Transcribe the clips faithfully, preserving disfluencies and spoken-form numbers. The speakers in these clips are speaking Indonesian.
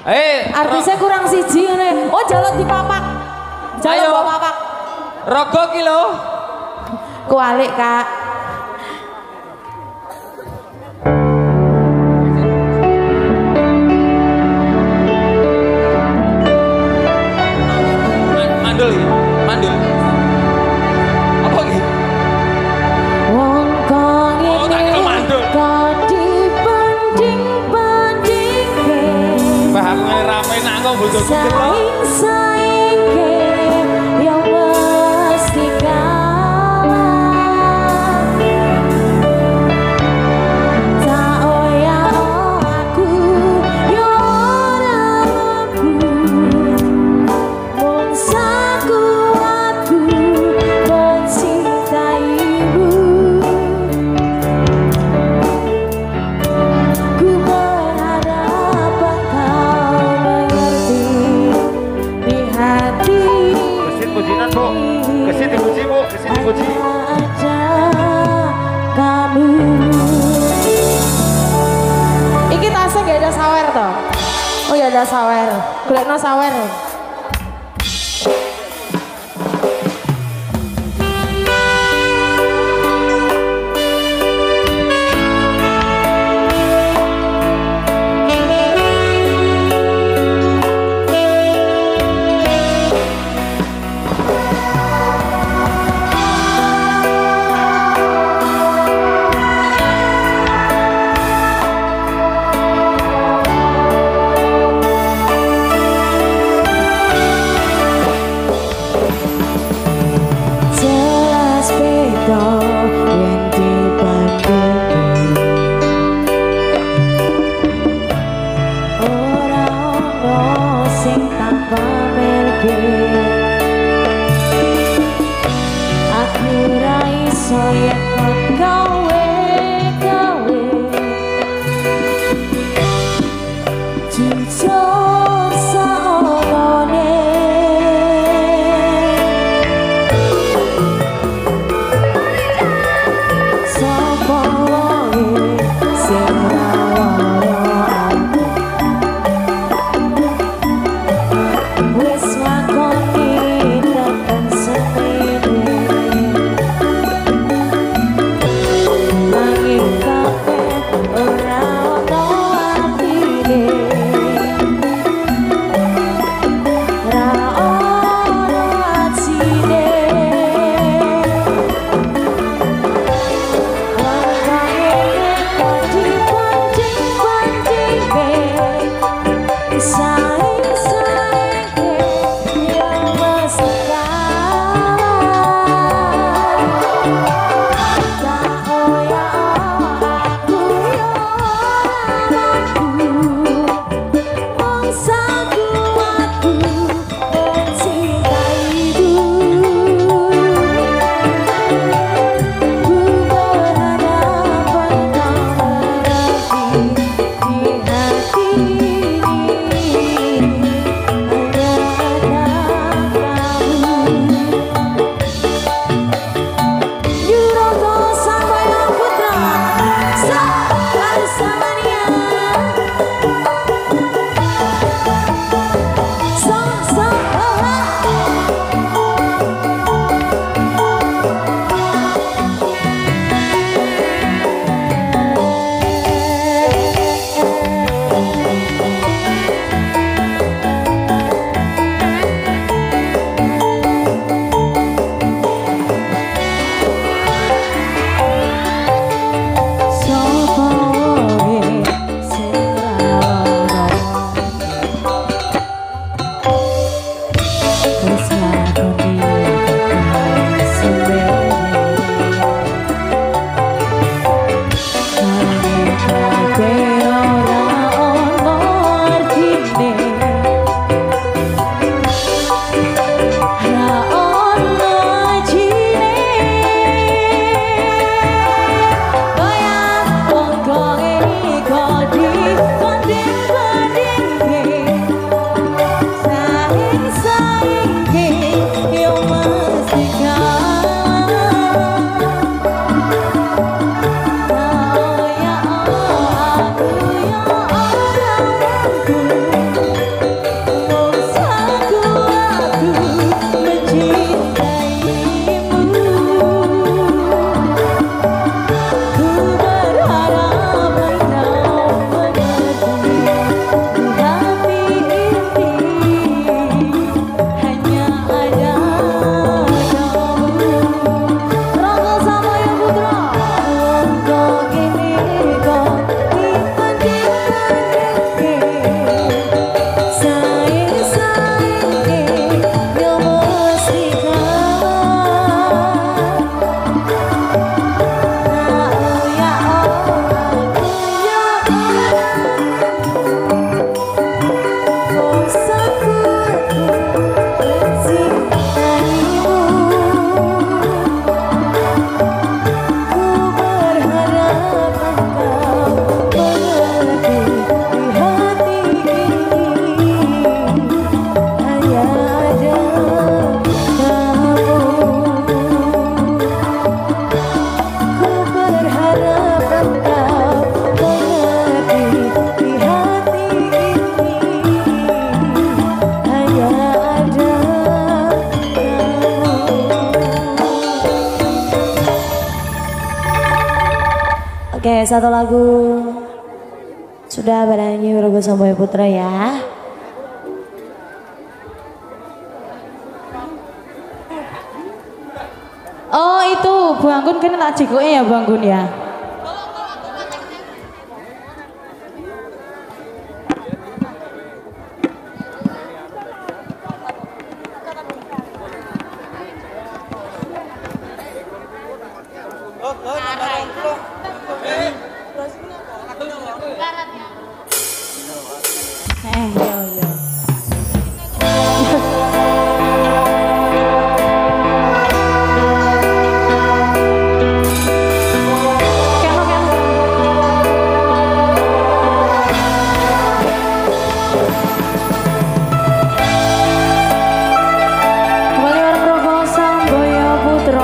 Eh, artisnya kurang siji ngene. Oh, jaluk di papak. Jaluk bawa papak. Rogo ki lho. Kualik, Kak. Mandul iki, mandul. Apa iki? Wong kok Oh, tak kira mandul. kok dibanding-bandingke. Bah aku ngene rame nak kok bojo-bojo lho. Saing-saingke ya mesti kalah. Tak oyak aku ya ora mampu. Mung sakuatku mencintaimu. Ku berharap engkau mengerti di hati. Kesit pujinan bu, kesit dipuji bu, kesit dipuji. Ada kamu. Iki tasnya gak ada sawer toh? Oh ya ada sawer. Golekno sawer. Jelas beda yen dibandingke. Ora ono sing tanpa merke. Aku ra iso yen kok gawe-gawe. Jujur saolone. Sapa wae sing rawaya aku. Wis lakoni tekan semene. Nanging kabeh ora ono artine. Ra ono artine. Oke, satu lagu sudah barangnya Rogo Samboyo Putra ya. Oh itu Bu Anggun kan tak jikoke ya Bu Anggun ya. Eh, yo yo. Kelo, kelo. Kembali bareng Rogo Samboyo Putra.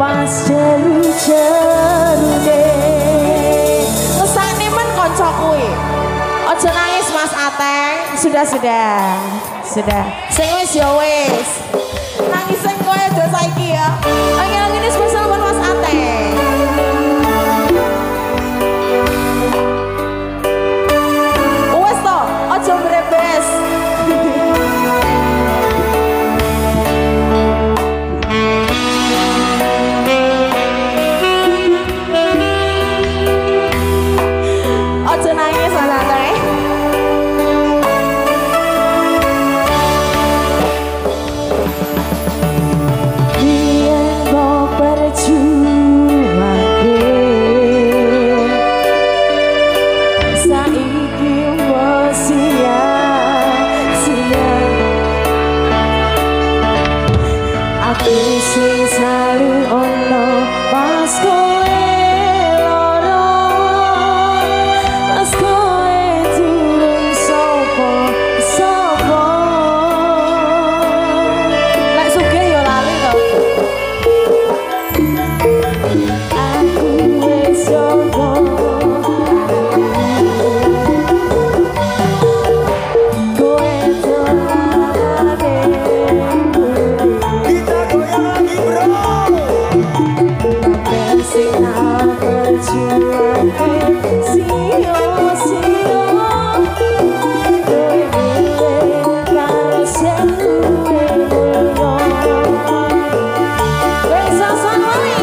pas jeru-jerune ngesane men kanca kuwi aja nangis Mas Ateng sudah sudah sudah sing wis ya wis nangis sing kowe aja saiki ya lagi-lagi ini spesial buat Mas Ateng wis to aja mbrebes aja nangis Mas Ateng biar mau berjuangke saiki mau sia-sia aku sing selalu ono pas kowe loro pas kowe turun sopo sopo lek sugih yo lali to aku wis sopo kowe tolane Kita goyang lagi bro. sing perjuangan sio-sio kowe milih karo sing luwih mulya wis sasan wae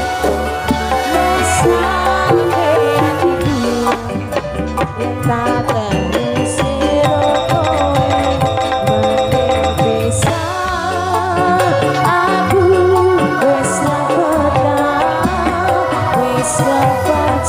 mesake atiku tak tersiro kowe mending bisa aku wis dapat wis dapat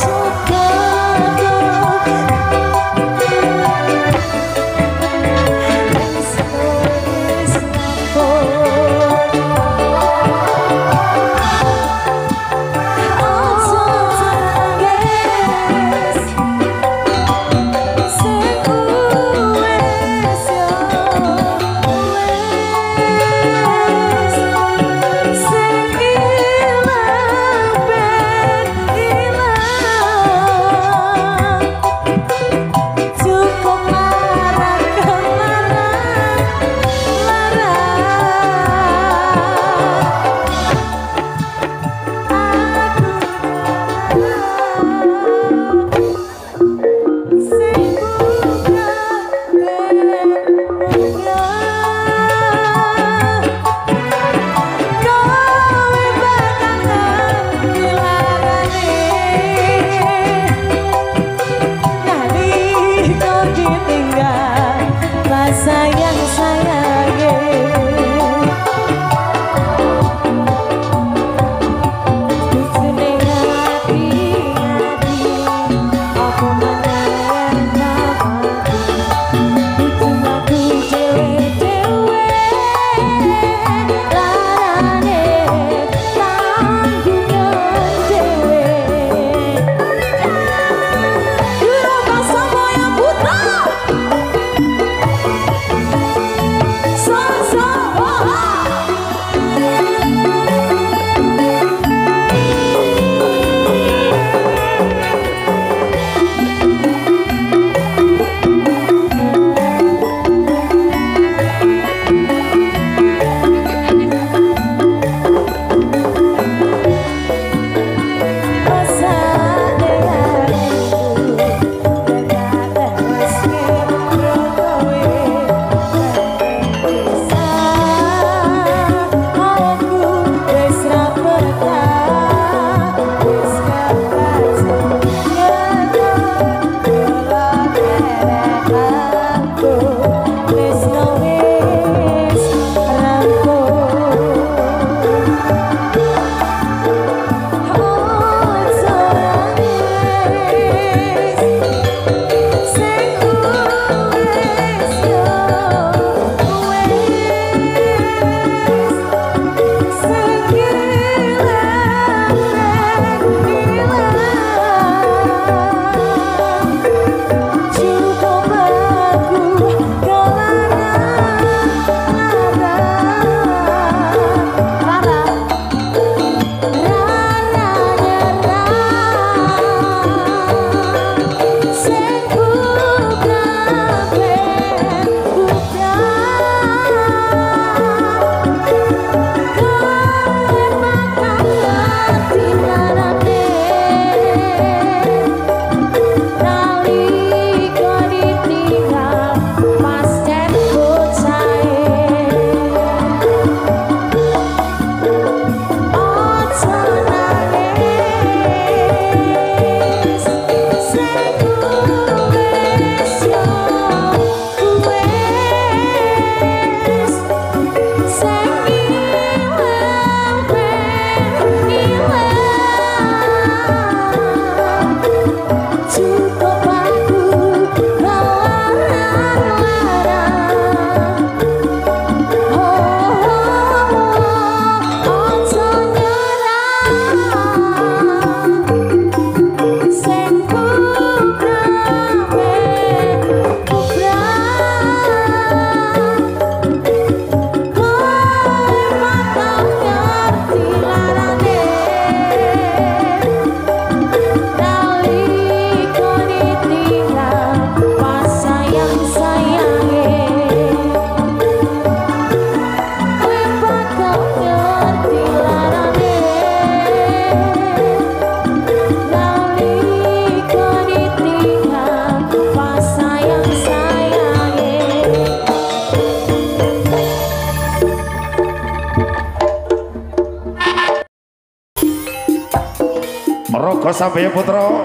Rogo Sampeyo Putra.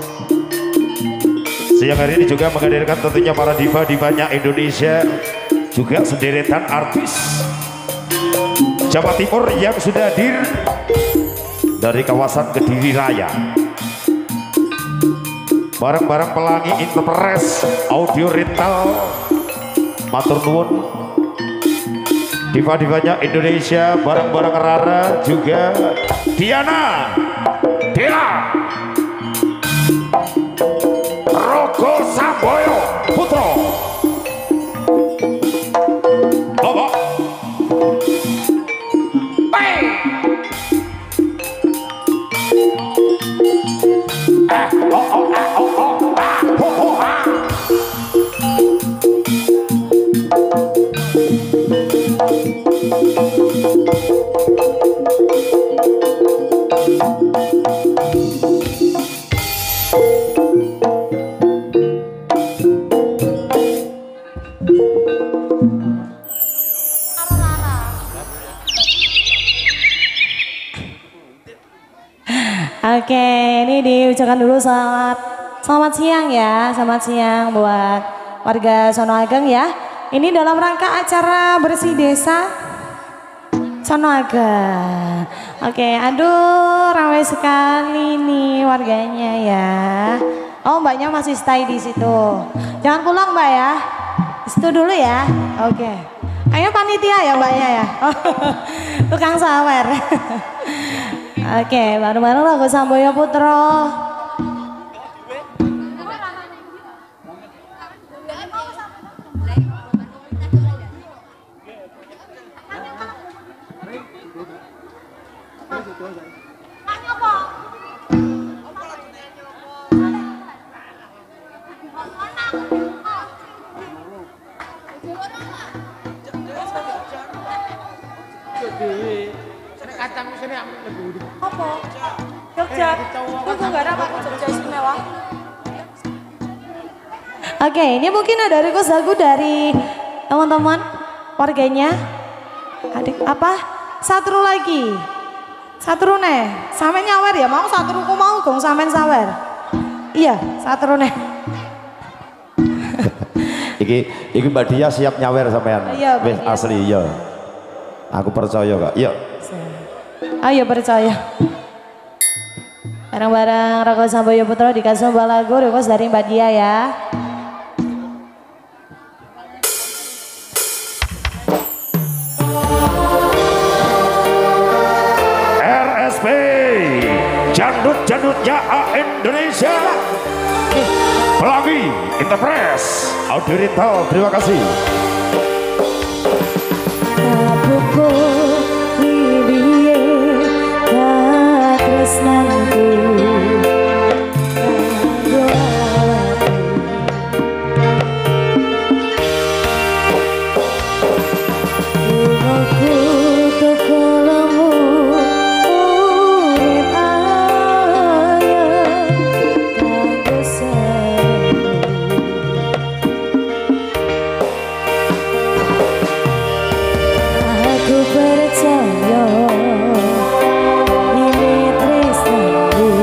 Siang hari ini juga menghadirkan tentunya para diva-divanya Indonesia, juga sederetan artis Jawa Timur yang sudah hadir dari kawasan Kediri Raya. Barang-barang pelangi Interpres Audio Rental, matur nuwun. Diva-divanya Indonesia, barang-barang Rara, juga Diana, Dela, Rogo Sampeyo Putra. Bapak Hey! Ah, oh, oh, ah, oh, oh, ah, ho, ho, ah. Oke, ini diucapkan dulu selamat selamat siang ya, selamat siang buat warga Sono Ageng ya. Ini dalam rangka acara bersih desa Sono Ageng. Oke, aduh ramai sekali nih warganya ya. Oh, mbaknya masih stay di situ. Jangan pulang mbak ya, di situ dulu ya. Oke, kayaknya panitia ya mbaknya ya. Oh, tukang sawer. Oke, bareng-bareng Rogo Sampeyo Putra. Apa? Jogja. Tunggu nggak ada apa Jogja istimewa. Oke, ini mungkin ada request lagu dari teman-teman warganya. Adik apa? Satru lagi. Satru nih. Sampe nyawer ya? Mau satruku mau gong sampean sawer. Iya, satru nih. Iki iki Mbak Dia siap nyawer sampean. Iya, wis asli iya. Aku percaya kok. Iya. Ayo percaya. Bareng-bareng Rogo Sampeyo Putra dikasih sebuah lagu request dari Mbak Dia ya. R S P Jandut-jandutnya Indonesia. Pelangi Interpres Audio Rental, terima kasih. Aku percaya ini tresnaku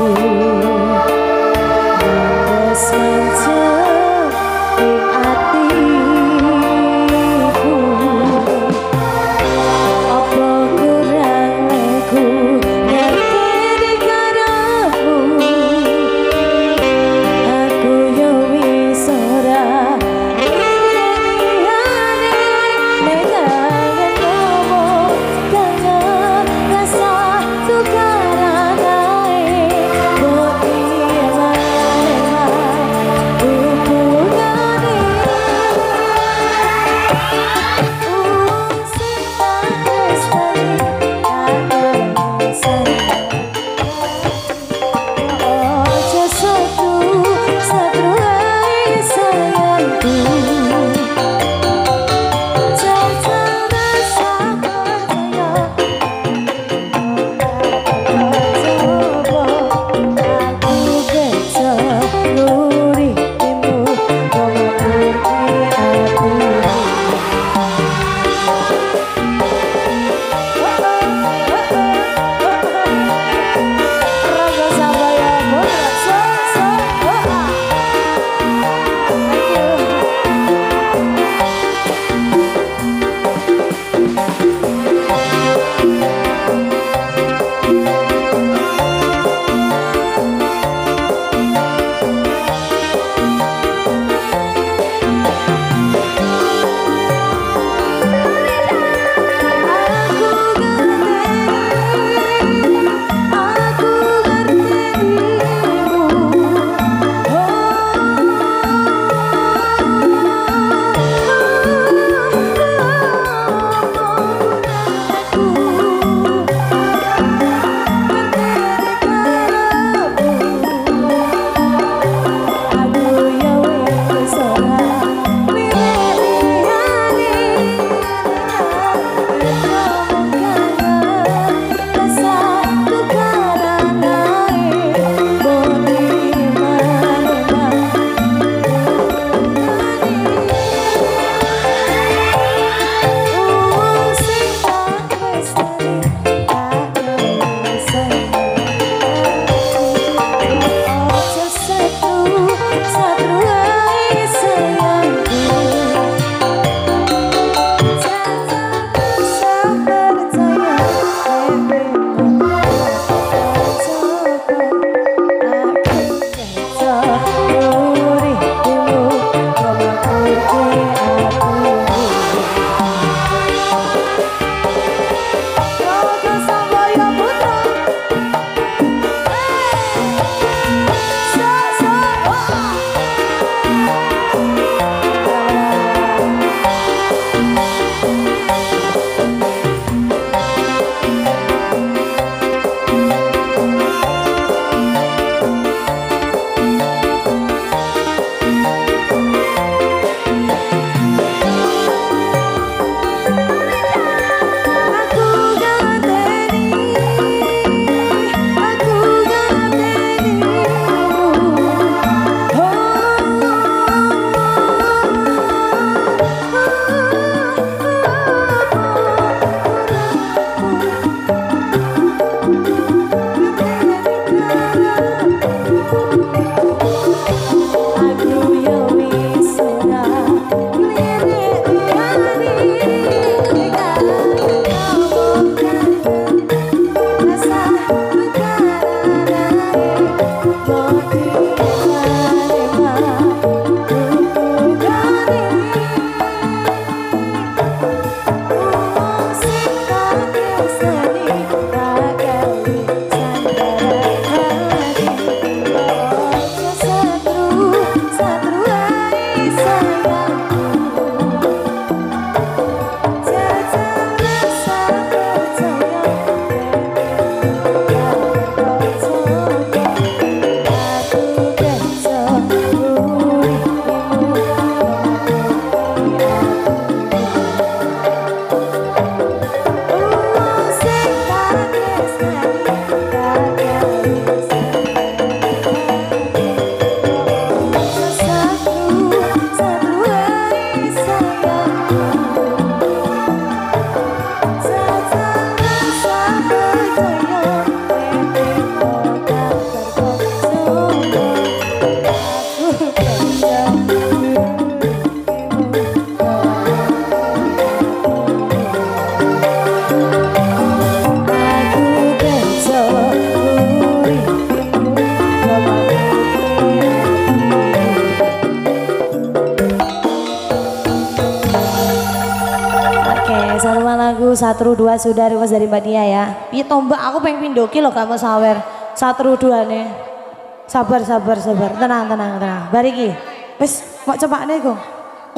satu dua sudah request dari Mbak Nia ya. Piye to Mbak, aku pengen pindoki loh gak mau sawer. Satu dua nih. Sabar sabar sabar. Tenang tenang tenang. Bariki. Wes mau coba nih kok.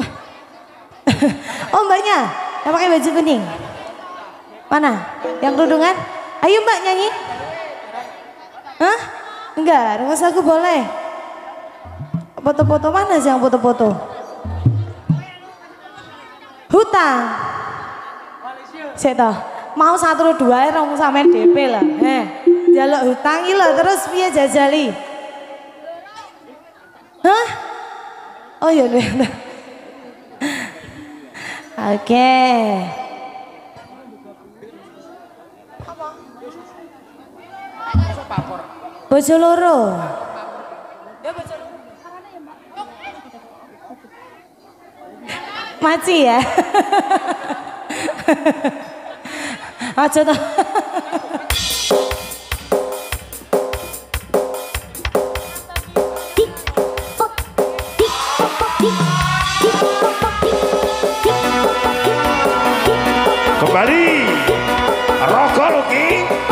Oh Mbaknya, yang pakai baju kuning. Mana? Yang kerudungan? Ayo Mbak nyanyi. Hah? Enggak, request aku boleh. Foto-foto mana sih yang foto-foto? Hutang. Sik toh. Mau satu dua rong sampean D P lah. Heh. Jaluk hutang iki lho terus piye jajali? Hah? Oh iya nih. Oke. Bojo loro. Maci ya. Aja toh. Kembali Rogo Luki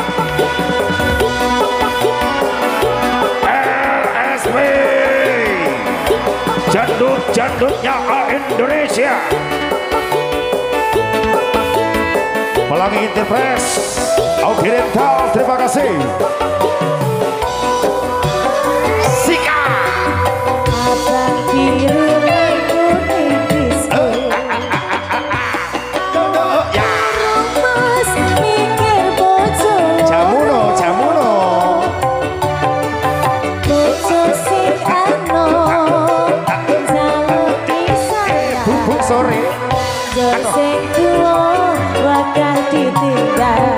L S W jandut-jandutnya Indonesia. Pelangi Interpres Audi Rental, terima kasih. Sika Abang biru rambut disco. Mas mikir bojo. Jamuno, jamuno. Bojo sing ano. Jaluk disayang. Bubuk sore. Jo sing tuwa bakal ditinggal.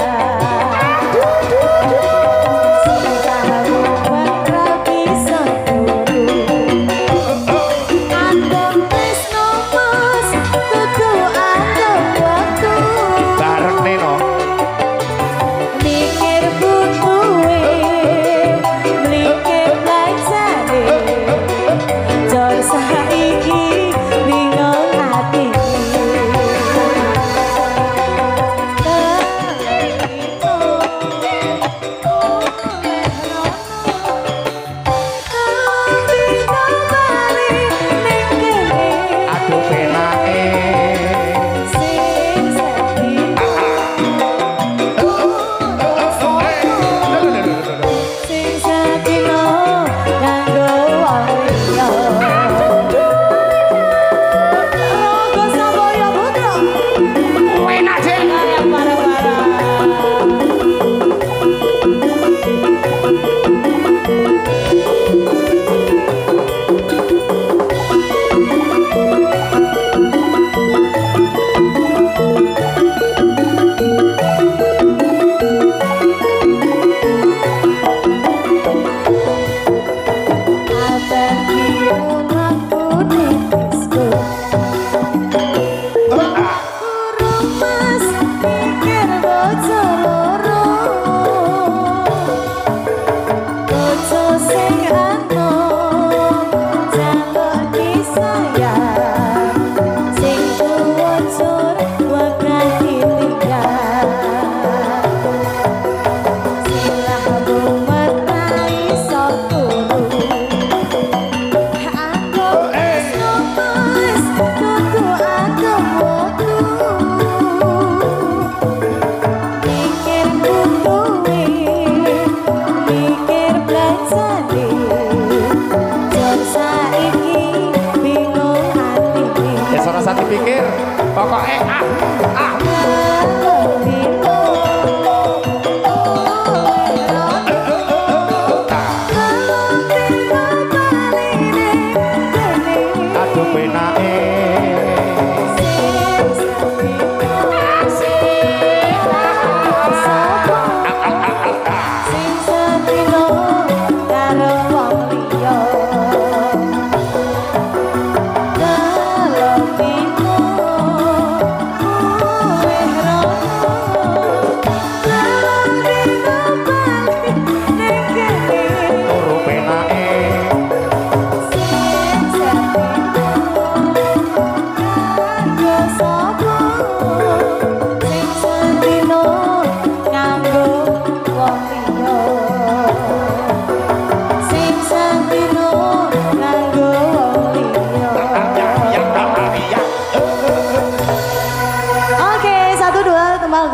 Mikir belajar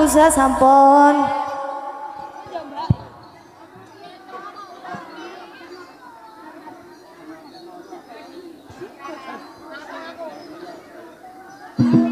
bagus ya sampun. Thank you.